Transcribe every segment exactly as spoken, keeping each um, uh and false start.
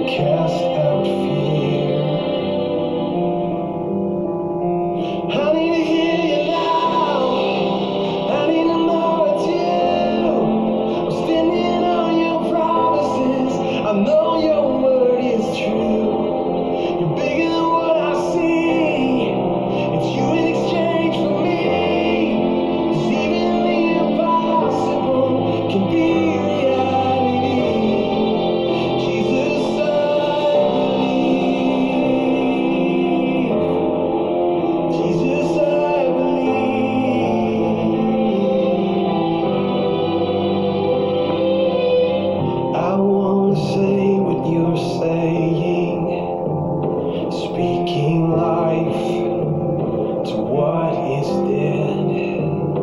cast out fear. I need to hear you now. I need to know it's you. I'm standing on your promises. I know your word is true. You're bigger than what I see. It's you in exchange for me. 'Cause even the impossible can be reality. Jesus, I believe. Jesus, I believe. I want to say what you're saying, speaking life to what is dead.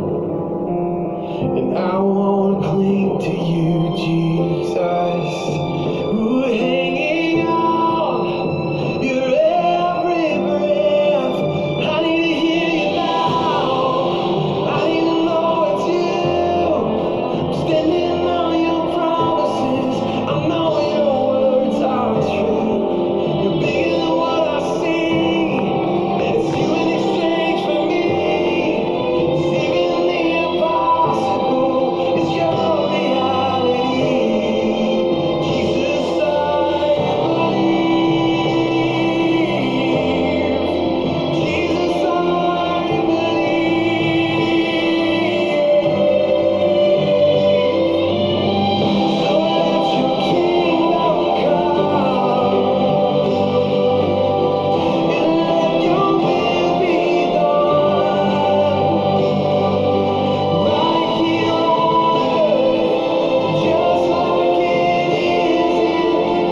And I want to cling to you, Jesus. Ooh, hanging on your every breath. I need to hear you now. I need to know it's you. I'm standing on your promises. I know your words are true. You're bigger than what I see. And it's you in exchange for me. 'Cause even the impossible is your reality. Jesus, I believe. Jesus, I believe. So let your kingdom come, and let your will be done, right here on earth, just like it is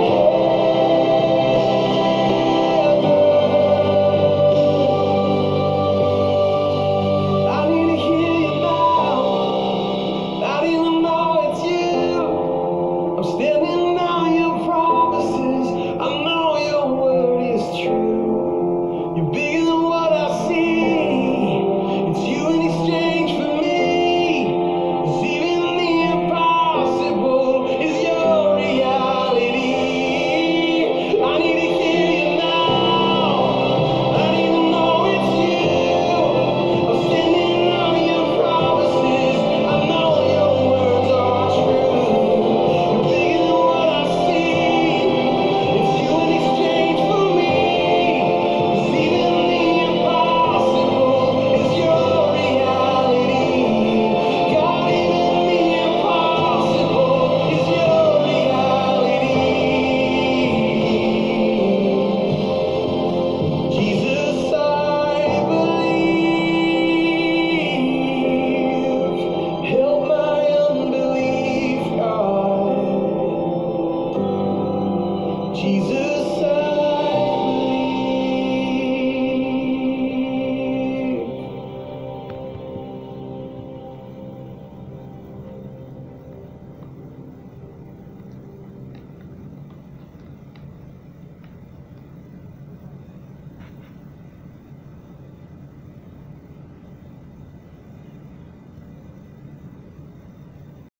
in heaven. I need to hear you now. I need to know it's you. I'm standing on your promises. I know your word is true. You're bigger than what I see. It's you in exchange for me. 'Cause even the impossible is your reality. I need to hear you now. I need to know it's you. I'm standing on your promises. I know your words are true. You're bigger than what I see. It's you in exchange for me. 'Cause even the impossible is your reality. God, even the impossible is your reality. Jesus, I believe. Help my unbelief, God. Jesus.